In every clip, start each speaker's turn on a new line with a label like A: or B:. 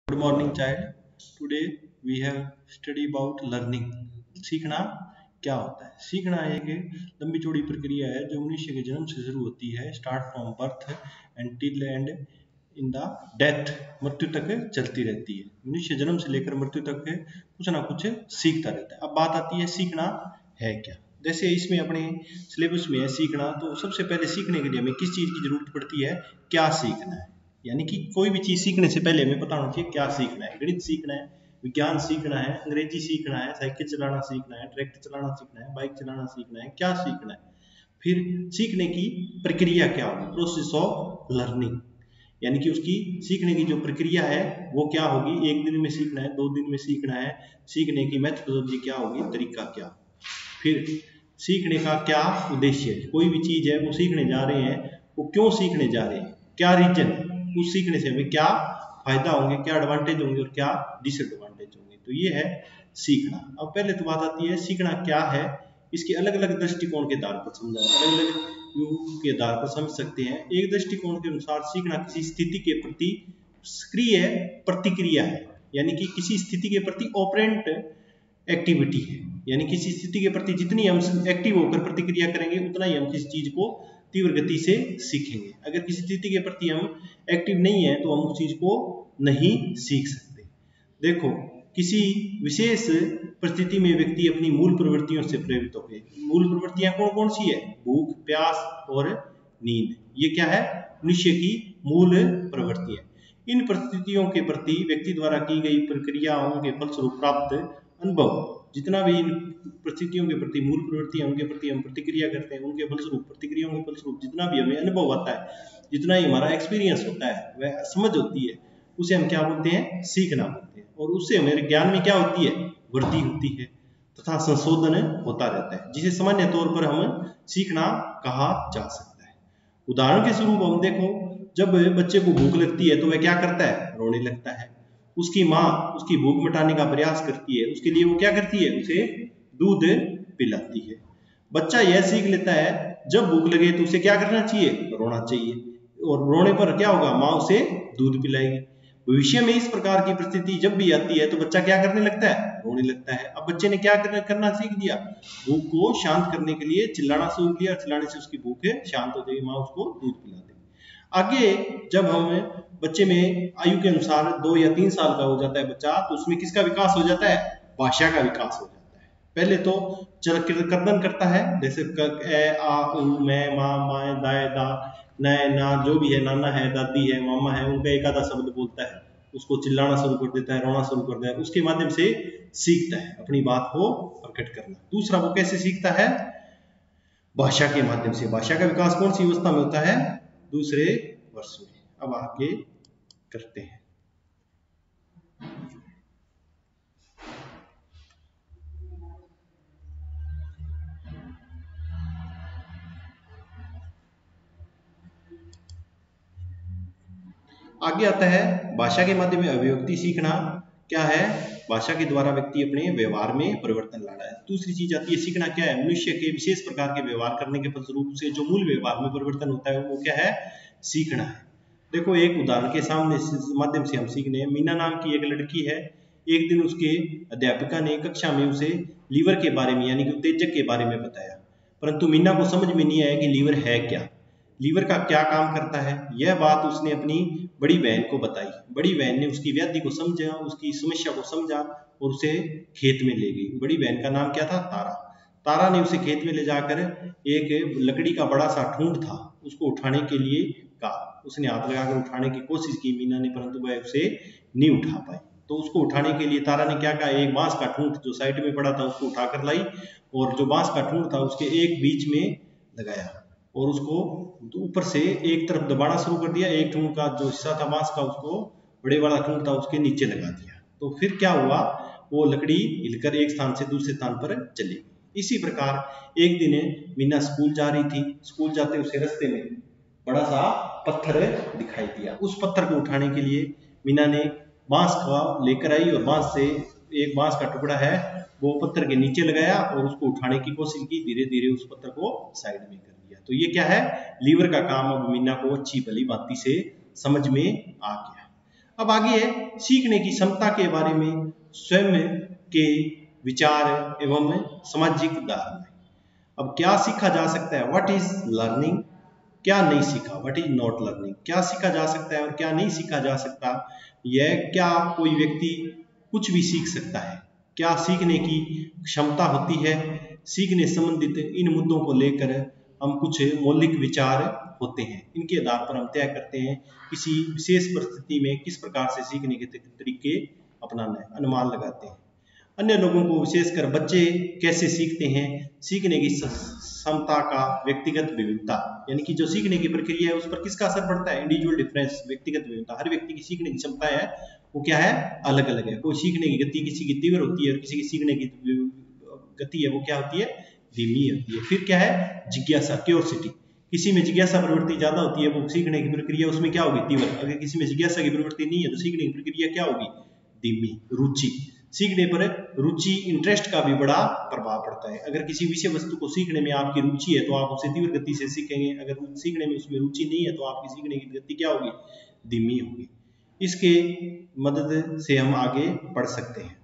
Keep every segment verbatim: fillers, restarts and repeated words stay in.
A: Good morning, child. Today we have study about learning. सीखना क्या होता है? सीखना एक लंबी चौड़ी प्रक्रिया है जो मनुष्य के जन्म से शुरू होती है, start from birth and till end in the death, मृत्यु तक चलती रहती है। मनुष्य जन्म से लेकर मृत्यु तक कुछ ना कुछ सीखता रहता है। अब बात आती है सीखना है क्या। जैसे इसमें अपने सिलेबस में है सीखना, तो सबसे पहले सीखने के लिए हमें किस चीज़ की जरूरत पड़ती है? क्या सीखना है। यानी कि कोई भी चीज़ सीखने से पहले हमें पता होना चाहिए क्या सीखना है। गणित सीखना है, विज्ञान सीखना है, अंग्रेजी सीखना है, साइकिल चलाना सीखना है, ट्रैक्टर चलाना सीखना है, बाइक चलाना सीखना है, क्या सीखना है। फिर सीखने की प्रक्रिया क्या होगी? प्रोसेस ऑफ लर्निंग, यानी कि उसकी सीखने की जो प्रक्रिया है वो क्या होगी? एक दिन में सीखना है, दो दिन में सीखना है, सीखने की मेथोडोलॉजी क्या होगी, तरीका क्या। फिर सीखने का क्या उद्देश्य है। कोई भी चीज़ है वो सीखने जा रहे हैं, वो क्यों सीखने जा रहे हैं, क्या रीजन, उस सीखने से हमें क्या फायदा होंगे, क्या एडवांटेज होंगे और क्या डिसएडवांटेज होंगे। तो ये है सीखना। अब पहले तो बात आती है सीखना क्या है। इसके अलग अलग दृष्टिकोण के आधार पर समझा, अलग अलग युग के आधार पर समझ सकते हैं। एक दृष्टिकोण के अनुसार सीखना किसी स्थिति के प्रति सक्रिय प्रतिक्रिया है, यानी कि किसी स्थिति के प्रति ऑपरेंट एक्टिविटी है। यानी किसी स्थिति के प्रति जितनी हम एक्टिव होकर प्रतिक्रिया करेंगे उतना ही हम किसी चीज को तीव्र गति से सीखेंगे। अगर किसी स्थिति के प्रति हम एक्टिव नहीं है तो हम उस चीज को नहीं सीख सकते। देखो, किसी विशेष परिस्थिति में व्यक्ति अपनी मूल प्रवृत्तियों से प्रेरित होते हैं। मूल प्रवृत्तियां कौन कौन सी है? भूख, प्यास और नींद। ये क्या है? मनुष्य की मूल प्रवृत्तियां। इन परिस्थितियों के प्रति व्यक्ति द्वारा की गई प्रक्रियाओं के फलस्वरूप प्राप्त अनुभव, जितना भी इन परिस्थितियों के प्रति मूल प्रवृत्तियां उनके प्रति हम प्रतिक्रिया करते हैं, उनके फलस्वरूप प्रतिक्रियाओं के फलस्वरूप जितना भी हमें अनुभव आता है, जितना ही हमारा एक्सपीरियंस होता है, वह समझ होती है, उसे हम क्या बोलते हैं? सीखना बोलते हैं। और उससे हमारे ज्ञान में क्या होती है? वृद्धि होती है तथा संशोधन होता रहता है, जिसे सामान्य तौर पर हम सीखना कहा जा सकता है। उदाहरण के स्वरूप हम देखो, जब बच्चे को भूख लगती है तो वह क्या करता है? रोने लगता है। उसकी माँ उसकी भूख मिटाने का प्रयास करती है, उसके लिए वो क्या करती है? उसे दूध पिलाती है। बच्चा यह सीख लेता है जब भूख लगे तो उसे क्या करना चाहिए? रोना चाहिए, और रोने पर क्या होगा? माँ उसे दूध पिलाएगी। भविष्य में इस प्रकार की परिस्थिति जब भी आती है तो बच्चा क्या करने लगता है? रोने लगता है। अब बच्चे ने क्या करना सीख लिया? भूख को शांत करने के लिए चिल्लाना शुरू किया, चिल्लाने से उसकी भूख शांत हो जाएगी, माँ उसको दूध पिला देगी। आगे जब हम बच्चे में आयु के अनुसार दो या तीन साल का हो जाता है बच्चा, तो उसमें किसका विकास हो जाता है? भाषा का विकास हो जाता है। पहले तो चल कर्तन करता है, जैसे क, ए, आ, उ, मैं, माँ, माए, दाए, दा, नए, ना, जो भी है, नाना है, दादी है, मामा है, उनका एक आधा शब्द बोलता है, उसको चिल्लाना शुरू कर देता है, रोना शुरू कर देता है। उसके माध्यम से सीखता है अपनी बात को प्रकट करना। दूसरा, वो कैसे सीखता है? भाषा के माध्यम से। भाषा का विकास कौन सी अवस्था में होता है? दूसरे वर्ष में। अब आगे करते हैं। आगे आता है भाषा के माध्यम में अभिव्यक्ति सीखना। क्या है? भाषा के द्वारा व्यक्ति अपने व्यवहार में परिवर्तन ला रहा है। दूसरी चीज आती है सीखना क्या है? मनुष्य के विशेष प्रकार के व्यवहार करने के फलस्वरूप से जो मूल व्यवहार में परिवर्तन होता है वो क्या है? सीखना है। देखो, एक उदाहरण के सामने माध्यम से हम सीखने हैं। मीना नाम की एक लड़की है। एक दिन उसके अध्यापिका ने कक्षा में उसे लीवर के बारे में, यानी कि उत्तेजक के बारे में बताया, परंतु मीना को समझ में नहीं आया कि लीवर है क्या, लीवर का क्या काम करता है। यह बात उसने अपनी बड़ी बहन को बताई। बड़ी बहन ने उसकी व्याधि को समझा, उसकी समस्या को समझा और उसे खेत में ले गई। बड़ी बहन का नाम क्या था? तारा। तारा ने उसे खेत में ले जाकर एक लकड़ी का बड़ा सा ठूंठ था, उसको उठाने के लिए कहा। उसने हाथ लगाकर उठाने की कोशिश की मीना ने, परंतु वह उसे नहीं उठा पाई। तो उसको उठाने के लिए तारा ने क्या कहा? एक बांस का ठूंठ जो साइड में पड़ा था उसको उठाकर लाई, और जो बांस का ठूंठ था उसके एक बीच में लगाया और उसको ऊपर से एक तरफ दबाना शुरू कर दिया। एक ठूंठ का जो हिस्सा था बांस का, उसको बड़े वाला ठूंठ था उसके नीचे लगा दिया। तो फिर क्या हुआ? वो लकड़ी हिलकर एक स्थान से दूसरे स्थान पर चली गई। इसी प्रकार एक दिन मीना स्कूल जा रही थी। स्कूल जाते उसे रास्ते में बड़ा सा पत्थर दिखाई दिया। उस पत्थर को उठाने के लिए मीना ने बांस का लेकर आई और बांस से एक बांस का टुकड़ा है वो पत्थर के नीचे लगाया और उसको उठाने की कोशिश की। धीरे धीरे उस पत्थर को साइड में कर दिया। तो ये क्या है? लीवर का काम अब मीना को अच्छी भली बाती से समझ में आ गया। अब आगे है सीखने की क्षमता के बारे में स्वयं के विचार एवं सामाजिक धारणा। अब क्या सीखा जा सकता है, व्हाट इज लर्निंग, क्या नहीं सीखा, व्हाट इज नॉट लर्निंग, क्या सीखा जा सकता है और क्या नहीं सीखा जा सकता, यह क्या कोई व्यक्ति कुछ भी सीख सकता है, क्या सीखने की क्षमता होती है, सीखने संबंधित इन मुद्दों को लेकर हम कुछ मौलिक विचार होते हैं, इनके आधार पर हम तय करते हैं किसी विशेष परिस्थिति में किस प्रकार से सीखने के तरीके अपनाना है, अनुमान लगाते हैं। अन्य लोगों को विशेषकर बच्चे कैसे सीखते हैं, सीखने की क्षमता का व्यक्तिगत विविधता, यानी कि जो सीखने की प्रक्रिया है उस पर किसका असर पड़ता है, इंडिविजुअल डिफरेंस, व्यक्तिगत विविधता। हर व्यक्ति की सीखने की क्षमता है वो क्या है, अलग अलग है। कोई सीखने की गति किसी की तीव्र होती है और किसी की सीखने की गति है वो क्या होती है, धीमी होती है। फिर क्या है, जिज्ञासा, क्यूरियोसिटी, किसी में जिज्ञासा प्रवृत्ति ज्यादा होती है वो सीखने की प्रक्रिया उसमें क्या होगी, तीव्र। अगर किसी में जिज्ञासा की प्रवृत्ति नहीं है तो सीखने की प्रक्रिया क्या होगी, धीमी। रुचि, सीखने पर रुचि, इंटरेस्ट का भी बड़ा प्रभाव पड़ता है। अगर किसी विषय वस्तु को सीखने में आपकी रुचि है तो आप उसे तीव्र गति से सीखेंगे, अगर सीखने में उसमें रुचि नहीं है तो आपकी सीखने की गति क्या होगी, धीमी होगी। इसके मदद से हम आगे बढ़ सकते हैं।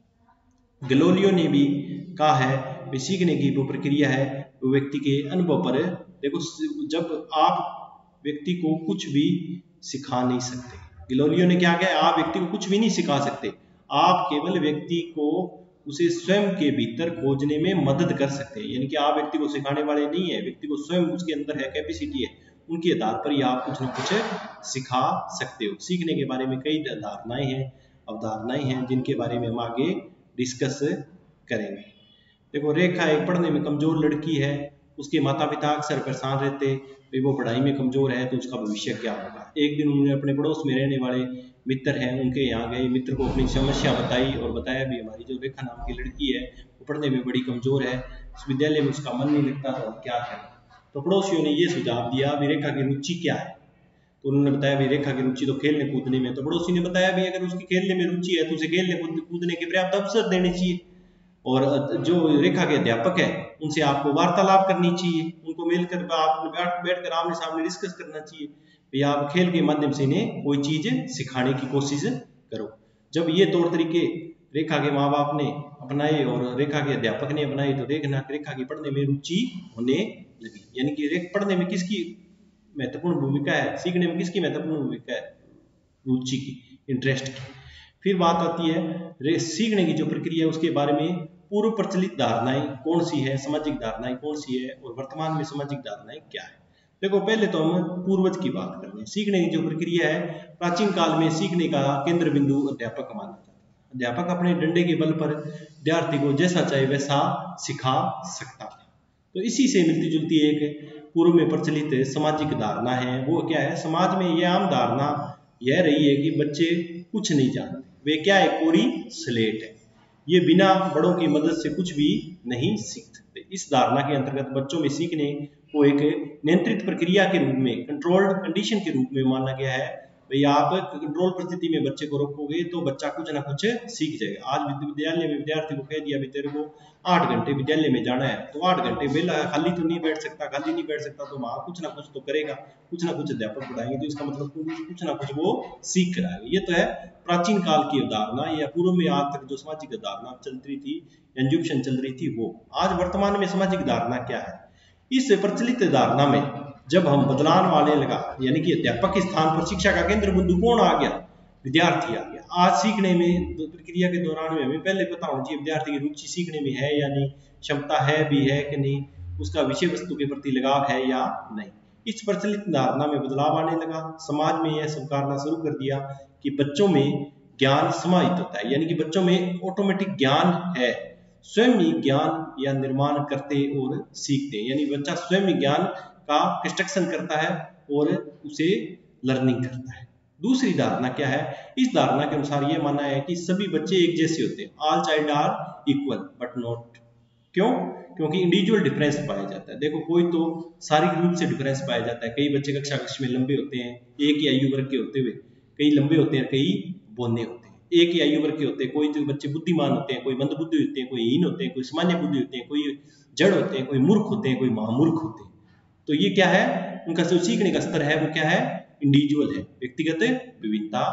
A: गैलीलियो ने भी कहा है कि सीखने की वो प्रक्रिया है वो व्यक्ति के अनुभव पर, देखो जब आप व्यक्ति को कुछ भी सिखा नहीं सकते, गैलीलियो ने क्या कहा, आप व्यक्ति को कुछ भी नहीं सिखा सकते, आप केवल व्यक्ति को उसे स्वयं के भीतर खोजने में मदद कर सकते हैं। यानी कि आप व्यक्ति को सिखाने वाले नहीं है, व्यक्ति को स्वयं उसके अंदर है, कैपेसिटी है, उनके आधार पर ही आप कुछ न कुछ सिखा सकते हो। सीखने के बारे में कई धारणाएं हैं, अवधारणाएं हैं जिनके बारे में हम आगे डिस्कस करेंगे। देखो, रेखा एक पढ़ने में कमजोर लड़की है, उसके माता पिता अक्सर परेशान रहते, वो पढ़ाई में कमजोर है तो उसका भविष्य क्या होगा। एक दिन उन्होंने अपने पड़ोस में रहने वाले मित्र हैं उनके यहाँ गए, मित्र को अपनी समस्या बताई और बताया भी हमारी जो रेखा नाम की लड़की है वो पढ़ने में बड़ी कमजोर है, उस विद्यालय में उसका मन नहीं लगता, तो क्या करें। तो पड़ोसियों ने ये सुझाव दिया भी रेखा की रुचि क्या है, तो उन्होंने बताया भी रेखा की रुचि तो खेलने कूदने में। तो पड़ोसी ने बताया भी अगर उसकी खेलने में रुचि है तो उसे खेलने कूदने के पर्याप्त अवसर देने चाहिए, और जो रेखा के अध्यापक है उनसे आपको वार्तालाप करनी चाहिए, उनको मिलकर आप बैठ कर आमने सामने डिस्कस करना चाहिए, या आप खेल के माध्यम से इन्हें कोई चीज सिखाने की कोशिश करो। जब ये तौर तरीके रेखा के माँ बाप ने अपनाए और रेखा के अध्यापक ने अपनाए तो देखना रेखा की पढ़ने में रुचि होने लगी। यानी कि रेखा पढ़ने में किसकी महत्वपूर्ण भूमिका है, सीखने में किसकी महत्वपूर्ण भूमिका है, रुचि की, इंटरेस्ट की। फिर बात आती है सीखने की जो प्रक्रिया है उसके बारे में पूर्व प्रचलित धारणाएं कौन सी है, सामाजिक धारणाएं कौन सी है और वर्तमान में सामाजिक धारणाएं क्या है। देखो, पहले तो हम पूर्वज की बात कर रहे हैं। सीखने की जो प्रक्रिया है, प्राचीन काल में सीखने का केंद्र बिंदु अध्यापक माना जाता था। अध्यापक अपने डंडे के बल पर विद्यार्थी को जैसा चाहे वैसा सिखा सकता था। तो इसी से मिलती जुलती एक पूर्व में प्रचलित सामाजिक धारणा है, वो क्या है, समाज में यह आम धारणा यह रही है कि बच्चे कुछ नहीं जानते, वे क्या है, कोरी स्लेट है, ये बिना बड़ों की मदद से कुछ भी नहीं सीख सकते। इस धारणा के अंतर्गत बच्चों में सीखने को एक नियंत्रित प्रक्रिया के रूप में, कंट्रोल्ड कंडीशन के रूप में माना गया है। भाई आप कंट्रोल परिस्थिति में बच्चे को रोकोगे तो बच्चा कुछ ना कुछ सीख जाएगा। आज विद्यालय में विद्यार्थी को कह दिया भी तेरे को आठ घंटे विद्यालय में जाना है, तो आठ घंटे बेला खाली तो नहीं बैठ सकता, खाली नहीं बैठ सकता तो वहां कुछ ना कुछ तो करेगा, कुछ ना कुछ अध्यापक पढ़ाएंगे, तो इसका मतलब कुछ ना कुछ वो सीख कर आएगा। ये तो है प्राचीन काल की अवधारणा, या पूर्व में आज तक जो सामाजिक धारणा चल रही थी, एजुकेशन चल रही थी वो। आज वर्तमान में सामाजिक धारणा क्या है, इस प्रचलित धारणा में जब हम बदलाव वाले लगा, यानी कि अध्यापक के स्थान पर शिक्षा का केंद्र बिंदु कौन आ गया, विद्यार्थी आ गया। आज सीखने में प्रक्रिया के दौरान में हमें पहले पता होना चाहिए विद्यार्थी की रुचि सीखने में है या नहीं, क्षमता है भी है कि नहीं, उसका विषय वस्तु के प्रति लगाव है या नहीं। इस प्रचलित धारणा में बदलाव आने लगा, समाज में यह स्वीकारना शुरू कर दिया कि बच्चों में ज्ञान समाहित होता है, यानी कि बच्चों में ऑटोमेटिक ज्ञान है, स्वयं ही ज्ञान या निर्माण करते और सीखते, यानी बच्चा स्वयं ज्ञान का कंस्ट्रक्शन करता है और उसे लर्निंग करता है। दूसरी धारणा क्या है, इस धारणा के अनुसार यह मानना है कि सभी बच्चे एक जैसे होते हैं, all child are equal but not. क्यों? क्योंकि इंडिविजुअल डिफरेंस पाया जाता है। देखो, कोई तो शारीरिक रूप से डिफरेंस पाया जाता है, कई बच्चे कक्षा कक्षा में लंबे होते हैं, एक ही आयु वर्ग के होते हुए कई लंबे होते हैं, कई बोने होते हैं, एक ही आयु वर्ग के होते हैं, कोई तो बच्चे बुद्धिमान होते हैं, कोई मंदबुद्धि होते हैं, कोई हीन होते हैं, कोई सामान्य बुद्धि होते हैं, कोई जड़ होते हैं, कोई मूर्ख होते हैं, कोई महामूर्ख होते हैं। तो ये क्या है, उनका जो सीखने का स्तर है वो क्या है, इंडिविजुअल है, व्यक्तिगत विभिन्नता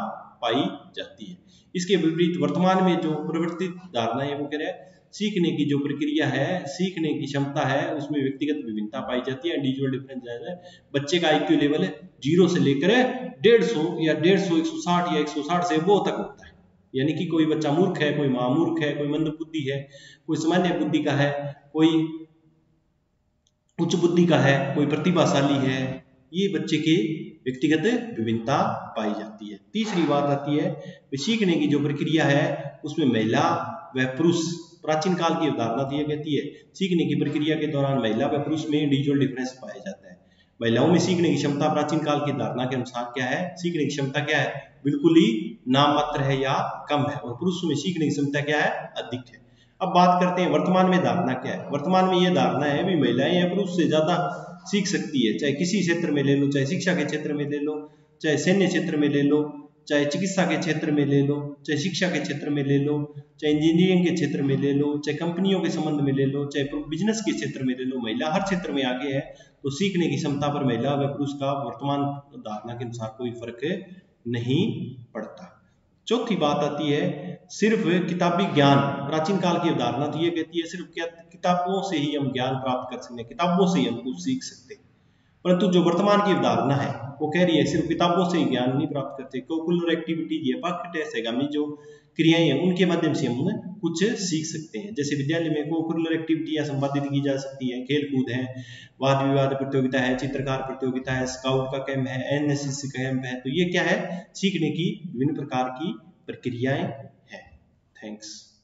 A: पाई जाती है। इसके विपरीत वर्तमान में जो परिवर्तित धारणा है वो कह रहा है सीखने की जो प्रक्रिया है, सीखने की क्षमता है, उसमें व्यक्तिगत विभिन्नता पाई जाती है, इंडिविजुअल डिफरेंस है। बच्चे का आईक्यू लेवल है जीरो से लेकर डेढ़ सौ या डेढ़ सौ एक सौ साठ या एक सौ साठ से वो तक होता है। यानी कि कोई बच्चा मूर्ख है, कोई महामूर्ख है, कोई मंद बुद्धि है, कोई सामान्य बुद्धि का है, कोई उच्च बुद्धि का है, कोई प्रतिभाशाली है। ये बच्चे के व्यक्तिगत विभिन्नता पाई जाती है। तीसरी बात आती है सीखने की जो प्रक्रिया है उसमें महिला व पुरुष, प्राचीन काल की अवधारणा तो यह कहती है सीखने की प्रक्रिया के दौरान महिला व पुरुष में इंडिविजुअल डिफरेंस पाया जाता है। महिलाओं में सीखने की क्षमता प्राचीन काल की धारणा के अनुसार क्या है, सीखने की क्षमता क्या है, बिल्कुल ही नाम मात्र है या कम है, और पुरुषों में सीखने की क्षमता क्या है, अधिक है। अब बात करते हैं वर्तमान में धारणा क्या है। वर्तमान में यह धारणा है भी महिलाएं या पुरुष से ज्यादा सीख सकती है, चाहे किसी क्षेत्र में ले लो, चाहे शिक्षा के क्षेत्र में ले लो, चाहे सैन्य क्षेत्र में ले लो, चाहे चिकित्सा के क्षेत्र में ले लो, चाहे शिक्षा के क्षेत्र में ले लो, चाहे इंजीनियरिंग के क्षेत्र में ले लो, चाहे कंपनियों के संबंध में ले लो, चाहे बिजनेस के क्षेत्र में ले लो, महिला हर क्षेत्र में आगे है। तो सीखने की क्षमता पर महिला व पुरुष का वर्तमान धारणा के अनुसार कोई फर्क नहीं पड़ता। चौथी बात आती है सिर्फ किताबी ज्ञान। प्राचीन काल की अवधारणा तो ये कहती है सिर्फ क्या किताबों से ही हम ज्ञान प्राप्त कर सकते हैं, किताबों से ही हम कुछ सीख सकते हैं। परंतु जो वर्तमान की अवधारणा है वो कह रही है सिर्फ किताबों से ही ज्ञान नहीं प्राप्त करते, कोकुलर एक्टिविटीज है, पाठ्यक्रम जो क्रियाएं हैं उनके माध्यम से हम कुछ सीख सकते हैं। जैसे विद्यालय में कोकुलर एक्टिविटियां संपादित की जा सकती है, खेल कूद है, वाद विवाद प्रतियोगिता है, चित्रकार प्रतियोगिता है, स्काउट का कैंप है, एनएसएस कैंप है। तो ये क्या है, सीखने की विभिन्न प्रकार की प्रक्रियाएं हैं। थैंक्स।